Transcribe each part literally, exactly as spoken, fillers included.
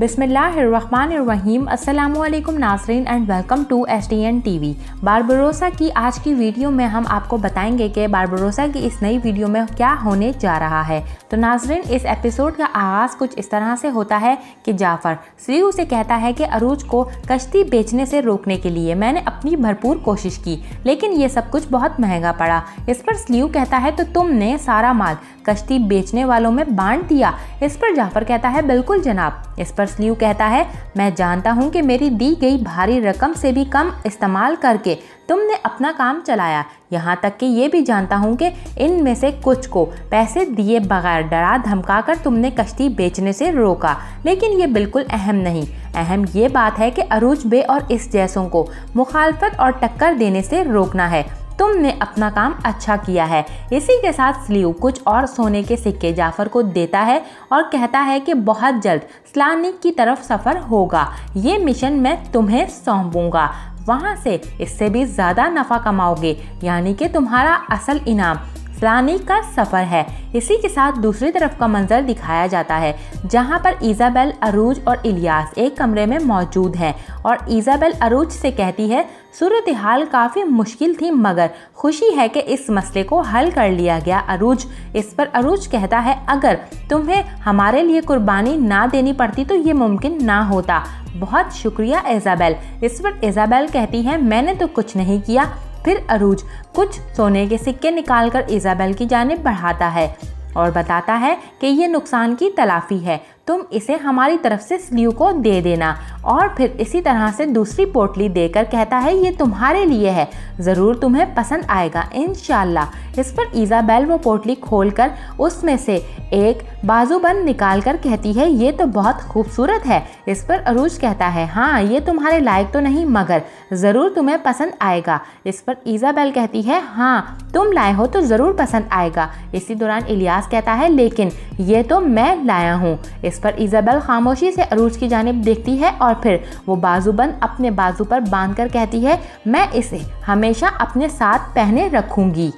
बिस्मिल्लाहिर्रहमानिर्रहीम। अस्सलामुअलैकुम नाज़रीन and welcome to S T N T V. Barbarossa की आज की वीडियो में हम आपको बताएंगे कि बारबरोसा की इस नई वीडियो में क्या होने जा रहा है। तो नाज़रीन, इस एपिसोड का आगाज़ कुछ इस तरह से होता है कि जाफ़र स्लीव से कहता है कि अरूज को कश्ती बेचने से रोकने के लिए मैंने अपनी भरपूर कोशिश की, लेकिन ये सब कुछ बहुत महंगा पड़ा। इस पर स्लीव कहता है तो तुमने सारा माल कश्ती बेचने वालों में बांट दिया। इस पर जाफ़र कहता है बिल्कुल जनाब। इस पर स्लीव कहता है मैं जानता हूं कि मेरी दी गई भारी रकम से भी कम इस्तेमाल करके तुमने अपना काम चलाया, यहाँ तक कि ये भी जानता हूं कि इनमें से कुछ को पैसे दिए बगैर डरा धमका कर तुमने कश्ती बेचने से रोका, लेकिन ये बिल्कुल अहम नहीं। अहम ये बात है कि अरूज बे और इस जैसों को मुखालफत और टक्कर देने से रोकना है। तुमने अपना काम अच्छा किया है। इसी के साथ स्लीव कुछ और सोने के सिक्के जाफ़र को देता है और कहता है कि बहुत जल्द स्लानिक की तरफ सफ़र होगा, ये मिशन मैं तुम्हें सौंपूंगा, वहाँ से इससे भी ज़्यादा नफ़ा कमाओगे, यानी कि तुम्हारा असल इनाम स्लानी का सफ़र है। इसी के साथ दूसरी तरफ का मंजर दिखाया जाता है जहां पर इज़ाबेल, अरूज और इलियास एक कमरे में मौजूद हैं और इज़ाबेल अरूज से कहती है सूरत हाल काफ़ी मुश्किल थी, मगर खुशी है कि इस मसले को हल कर लिया गया। अरूज इस पर अरूज कहता है अगर तुम्हें हमारे लिए कुर्बानी ना देनी पड़ती तो ये मुमकिन ना होता। बहुत शुक्रिया इज़ाबेल। इस पर इज़ाबेल कहती है मैंने तो कुछ नहीं किया। फिर अरूज कुछ सोने के सिक्के निकालकर इज़ाबेल की जानिब बढ़ाता है और बताता है कि ये नुकसान की तलाफी है, तुम इसे हमारी तरफ से स्लीव को दे देना। और फिर इसी तरह से दूसरी पोटली देकर कहता है ये तुम्हारे लिए है, ज़रूर तुम्हें पसंद आएगा इंशाल्लाह। इस पर इज़ाबेल वो पोटली खोलकर उसमें से एक बाजूबंद निकालकर कहती है ये तो बहुत खूबसूरत है। इस पर अरूज कहता है हाँ ये तुम्हारे लायक तो नहीं, मगर ज़रूर तुम्हें पसंद आएगा। इस पर इज़ाबेल कहती है हाँ तुम लाए हो तो ज़रूर पसंद आएगा। इसी दौरान इलियास कहता है लेकिन ये तो मैं लाया हूँ। इस पर इज़ाबेल खामोशी से अरूज की जानिब देखती है और फिर वो बाजूबंद अपने बाजू पर बांधकर कहती है मैं इसे हमेशा अपने साथ पहने रखूंगी।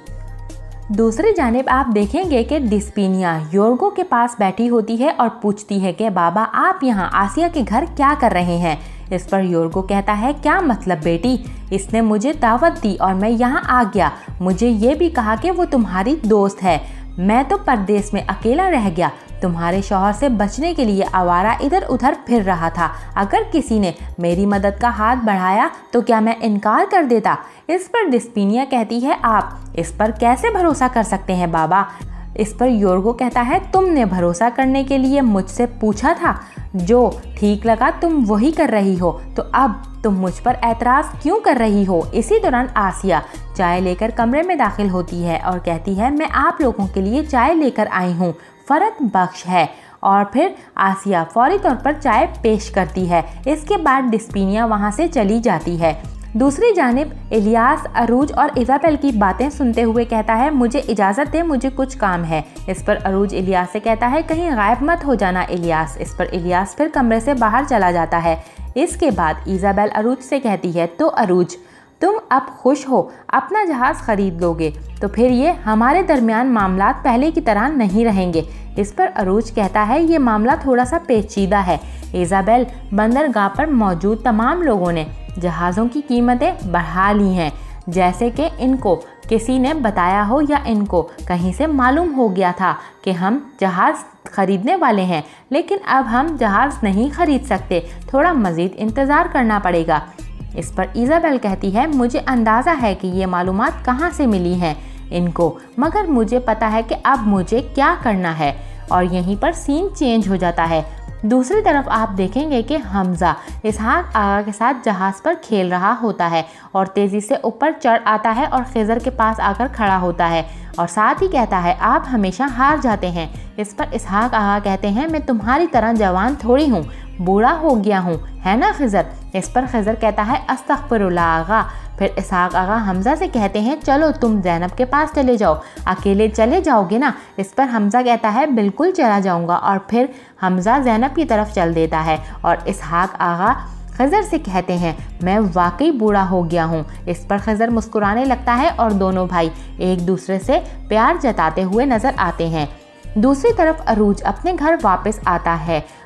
दूसरी जानिब आप देखेंगे कि डिस्पिनिया योर्गो के पास बैठी होती है और पूछती है कि बाबा आप यहाँ आसिया के घर क्या कर रहे हैं। इस पर योर्गो कहता है क्या मतलब बेटी, इसने मुझे दावत दी और मैं यहाँ आ गया, मुझे ये भी कहा कि वो तुम्हारी दोस्त है, मैं तो परदेश में अकेला रह गया, तुम्हारे शौहर से बचने के लिए आवारा इधर उधर फिर रहा था, अगर किसी ने मेरी मदद का हाथ बढ़ाया तो क्या मैं इनकार कर देता। इस पर डिस्पिनिया कहती है आप इस पर कैसे भरोसा कर सकते हैं बाबा। इस पर योर्गो कहता है तुमने भरोसा करने के लिए मुझसे पूछा था, जो ठीक लगा तुम वही कर रही हो, तो अब तुम मुझ पर एतराज़ क्यों कर रही हो। इसी दौरान आसिया चाय लेकर कमरे में दाखिल होती है और कहती है मैं आप लोगों के लिए चाय लेकर आई हूँ, फ़रत बख्श है। और फिर आसिया फौरी तौर पर चाय पेश करती है। इसके बाद डिस्पिनिया वहाँ से चली जाती है। दूसरी जानिब इलियास अरूज और इज़ाबेल की बातें सुनते हुए कहता है मुझे इजाज़त दे, मुझे कुछ काम है। इस पर अरूज इलियास से कहता है कहीं गायब मत हो जाना इलियास। इस पर इलियास फिर कमरे से बाहर चला जाता है। इसके बाद इज़ाबेल अरूज से कहती है तो अरूज तुम अब खुश हो, अपना जहाज़ खरीद लोगे तो फिर ये हमारे दरमियान मामला पहले की तरह नहीं रहेंगे। इस पर अरूज कहता है ये मामला थोड़ा सा पेचीदा है इज़ाबेल, बंदरगाह पर मौजूद तमाम लोगों ने जहाज़ों की कीमतें बढ़ा ली हैं, जैसे कि इनको किसी ने बताया हो या इनको कहीं से मालूम हो गया था कि हम जहाज़ खरीदने वाले हैं, लेकिन अब हम जहाज़ नहीं खरीद सकते, थोड़ा मज़ीद इंतज़ार करना पड़ेगा। इस पर इज़ाबेल कहती है मुझे अंदाज़ा है कि ये मालूमात कहाँ से मिली हैं इनको, मगर मुझे पता है कि अब मुझे क्या करना है। और यहीं पर सीन चेंज हो जाता है। दूसरी तरफ आप देखेंगे कि हमज़ा इसहाक आगा के साथ जहाज़ पर खेल रहा होता है और तेज़ी से ऊपर चढ़ आता है और खिज़र के पास आकर खड़ा होता है और साथ ही कहता है आप हमेशा हार जाते हैं। इस पर इसहाक आगा कहते हैं मैं तुम्हारी तरह जवान थोड़ी हूँ, बूढ़ा हो गया हूँ, है ना खिज़र। इस पर खिज़र कहता है अस्तग़फिरुल्लाह आगा। फिर इसहाक आगा हमज़ा से कहते हैं चलो तुम ज़ैनब के पास चले जाओ, अकेले चले जाओगे ना। इस पर हमज़ा कहता है बिल्कुल चला जाऊँगा और फिर हमज़ा ज़ैनब की तरफ चल देता है और इसहाक आगा खिज़र से कहते हैं मैं वाकई बूढ़ा हो गया हूँ। इस पर खिज़र मुस्कुराने लगता है और दोनों भाई एक दूसरे से प्यार जताते हुए नज़र आते हैं। दूसरी तरफ अरूज अपने घर वापस आता है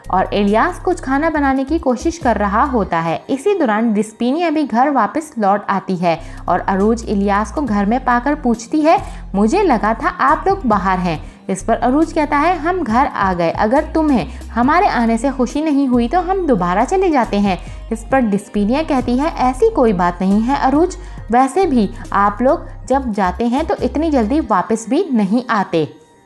और इलियास कुछ खाना बनाने की कोशिश कर रहा होता है। इसी दौरान डिस्पिनिया भी घर वापस लौट आती है और अरूज इलियास को घर में पाकर पूछती है, मुझे लगा था आप लोग बाहर हैं। इस पर अरूज कहता है, हम घर आ गए, अगर तुम्हें हमारे आने से खुशी नहीं हुई तो हम दोबारा चले जाते हैं। इस पर डिस्पिनिया कहती है, ऐसी कोई बात नहीं है अरूज, वैसे भी आप लोग जब जाते हैं तो इतनी जल्दी वापस भी नहीं आते।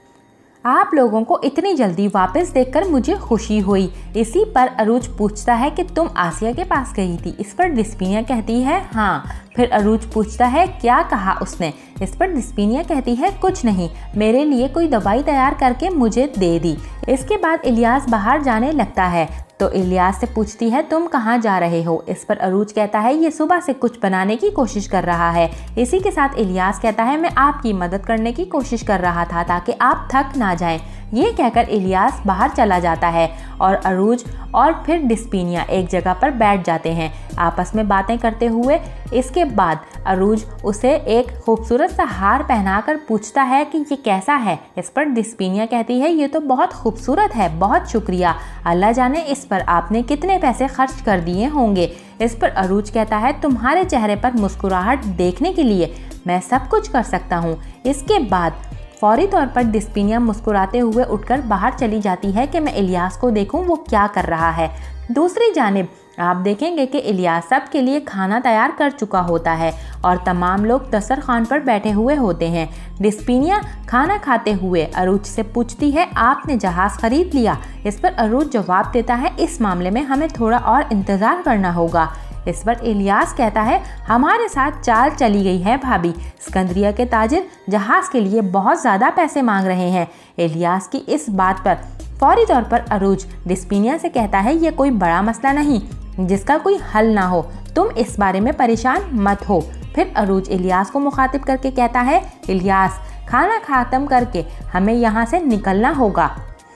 आप लोगों को इतनी जल्दी वापस देखकर मुझे खुशी हुई। इसी पर अरूज पूछता है कि तुम आसिया के पास गई थी। इस पर डिस्पिनिया कहती है, हाँ। फिर अरूज पूछता है, क्या कहा उसने। इस पर डिस्पिनिया कहती है, कुछ नहीं, मेरे लिए कोई दवाई तैयार करके मुझे दे दी। इसके बाद इलियास बाहर जाने लगता है तो इलियास से पूछती है, तुम कहाँ जा रहे हो। इस पर अरूज कहता है, ये सुबह से कुछ बनाने की कोशिश कर रहा है। इसी के साथ इलियास कहता है, मैं आपकी मदद करने की कोशिश कर रहा था ताकि आप थक ना जाएं। ये कहकर इलियास बाहर चला जाता है और अरूज और फिर डिस्पिनिया एक जगह पर बैठ जाते हैं आपस में बातें करते हुए। इसके बाद अरूज उसे एक खूबसूरत सा हार पहनाकर पूछता है कि ये कैसा है। इस पर डिस्पिनिया कहती है, ये तो बहुत खूबसूरत है, बहुत शुक्रिया, अल्लाह जाने इस पर आपने कितने पैसे खर्च कर दिए होंगे। इस पर अरूज कहता है, तुम्हारे चेहरे पर मुस्कुराहट देखने के लिए मैं सब कुछ कर सकता हूँ। इसके बाद फौरी तौर पर डिस्पिनिया मुस्कुराते हुए उठकर बाहर चली जाती है कि मैं इलियास को देखूं वो क्या कर रहा है। दूसरी जानिब आप देखेंगे कि इलियास सब के लिए खाना तैयार कर चुका होता है और तमाम लोग दस्तरखान पर बैठे हुए होते हैं। डिस्पिनिया खाना खाते हुए अरूज से पूछती है, आपने जहाज़ खरीद लिया। इस पर अरूज जवाब देता है, इस मामले में हमें थोड़ा और इंतज़ार करना होगा। इस पर इलियास कहता है, हमारे साथ चाल चली गई है भाभी, सिकंदरिया के ताजिर जहाज़ के लिए बहुत ज़्यादा पैसे मांग रहे हैं। इलियास की इस बात पर फौरी तौर पर अरूज डिस्पिनिया से कहता है, ये कोई बड़ा मसला नहीं जिसका कोई हल ना हो, तुम इस बारे में परेशान मत हो। फिर अरूज इलियास को मुखातिब करके कहता है, इलियास खाना ख़त्म करके हमें यहाँ से निकलना होगा।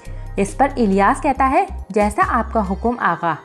इस पर इलियास कहता है, जैसा आपका हुक्म आगा।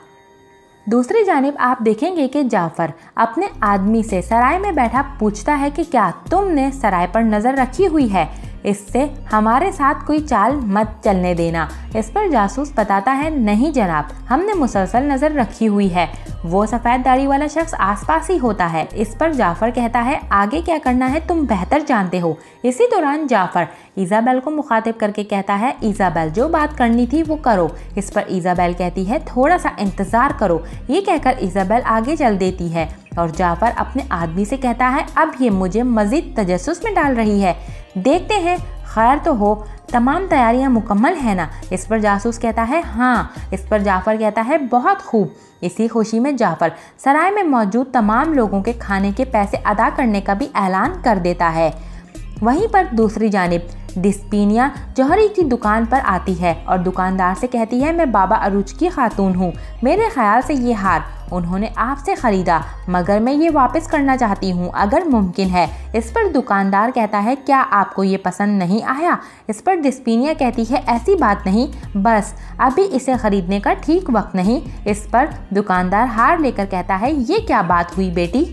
दूसरी जानिब आप देखेंगे कि जाफ़र अपने आदमी से सराय में बैठा पूछता है कि क्या तुमने सराय पर नज़र रखी हुई है, इससे हमारे साथ कोई चाल मत चलने देना। इस पर जासूस बताता है, नहीं जनाब, हमने मुसलसल नज़र रखी हुई है, वो सफ़ेद दाढ़ी वाला शख्स आसपास ही होता है। इस पर जाफ़र कहता है, आगे क्या करना है तुम बेहतर जानते हो। इसी दौरान जाफ़र इज़ाबेल को मुखातिब करके कहता है, इज़ाबेल जो बात करनी थी वो करो। इस पर इज़ाबेल कहती है, थोड़ा सा इंतज़ार करो। ये कहकर इज़ाबेल आगे चल देती है और जाफ़र अपने आदमी से कहता है, अब ये मुझे मज़ीद तजस्सुस में डाल रही है, देखते हैं खैर तो हो, तमाम तैयारियां मुकम्मल है ना। इस पर जासूस कहता है, हाँ। इस पर जाफ़र कहता है, बहुत खूब। इसी खुशी में जाफ़र सराय में मौजूद तमाम लोगों के खाने के पैसे अदा करने का भी ऐलान कर देता है। वहीं पर दूसरी जानिब डिस्पिनिया जौहरी की दुकान पर आती है और दुकानदार से कहती है, मैं बाबा अरूज की खातून हूँ, मेरे ख्याल से ये हार उन्होंने आपसे ख़रीदा, मगर मैं ये वापस करना चाहती हूँ अगर मुमकिन है। इस पर दुकानदार कहता है, क्या आपको ये पसंद नहीं आया। इस पर डिस्पिनिया कहती है, ऐसी बात नहीं, बस अभी इसे ख़रीदने का ठीक वक्त नहीं। इस पर दुकानदार हार लेकर कहता है, ये क्या बात हुई बेटी,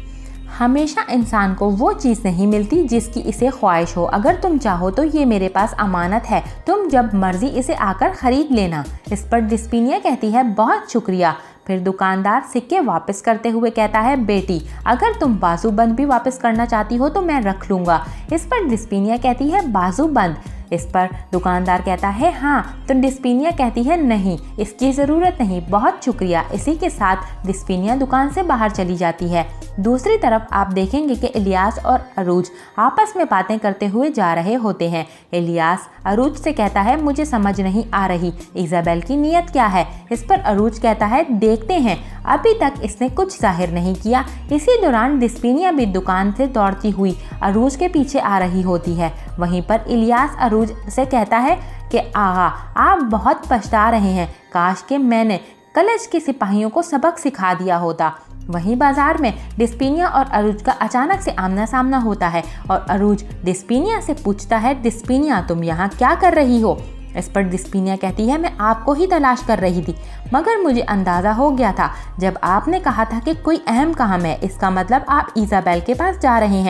हमेशा इंसान को वो चीज़ नहीं मिलती जिसकी इसे ख्वाहिश हो। अगर तुम चाहो तो ये मेरे पास अमानत है, तुम जब मर्जी इसे आकर ख़रीद लेना। इस पर डिस्पिनिया कहती है, बहुत शुक्रिया। फिर दुकानदार सिक्के वापस करते हुए कहता है, बेटी अगर तुम बाजूबंद भी वापस करना चाहती हो तो मैं रख लूँगा। इस पर डिस्पिनिया कहती है, बाजूबंद। इस पर दुकानदार कहता है, हाँ। तो डिस्पिनिया कहती है, नहीं, इसकी ज़रूरत नहीं, बहुत शुक्रिया। इसी के साथ डिस्पिनिया दुकान से बाहर चली जाती है। दूसरी तरफ आप देखेंगे कि इलियास और अरूज आपस में बातें करते हुए जा रहे होते हैं। इलियास अरूज से कहता है, मुझे समझ नहीं आ रही इज़ाबेल की नीयत क्या है। इस पर अरूज कहता है, देखते हैं, अभी तक इसने कुछ जाहिर नहीं किया। इसी दौरान डिस्पिनिया भी दुकान से दौड़ती हुई अरूज के पीछे आ रही होती है। वहीं पर इलियास अरूज से कहता है कि आगा आप बहुत पछता रहे हैं, काश कि मैंने कलश के सिपाहियों को सबक सिखा दिया होता। वहीं बाजार में डिस्पिनिया और अरूज का अचानक से आमना सामना होता है और अरूज डिस्पिनिया से पूछता है, डिस्पिनिया तुम यहाँ क्या कर रही हो। इस पर डिस्पिनिया कहती है, मैं आपको ही तलाश कर रही थी, मगर मुझे अंदाज़ा हो गया था जब आपने कहा था कि कोई अहम काम है, इसका मतलब आप इज़ाबेल के पास जा रहे हैं।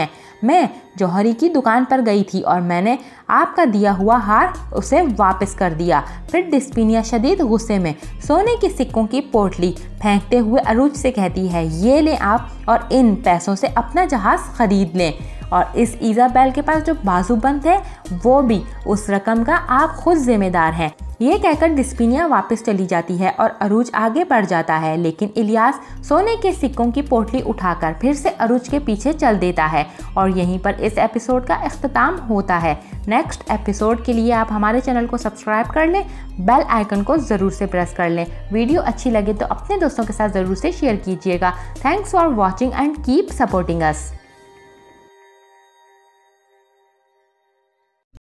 मैं जौहरी की दुकान पर गई थी और मैंने आपका दिया हुआ हार उसे वापस कर दिया। फिर डिस्पिनिया शदीद गुस्से में सोने के सिक्कों की पोटली फेंकते हुए अरूज से कहती है, ये लें आप और इन पैसों से अपना जहाज खरीद लें। और इस इज़ाबेल के पास जो बाजूबंद है वो भी उस रकम का आप खुद जिम्मेदार हैं। ये कहकर डिस्पिनिया वापस चली जाती है और अरूज आगे बढ़ जाता है, लेकिन इलियास सोने के सिक्कों की पोटली उठाकर फिर से अरूज के पीछे चल देता है और यहीं पर इस एपिसोड का इख्तिताम होता है। नेक्स्ट एपिसोड के लिए आप हमारे चैनल को सब्सक्राइब कर लें, बेल आइकन को ज़रूर से प्रेस कर लें। वीडियो अच्छी लगे तो अपने दोस्तों के साथ ज़रूर से शेयर कीजिएगा। Thanks for watching and keep supporting us.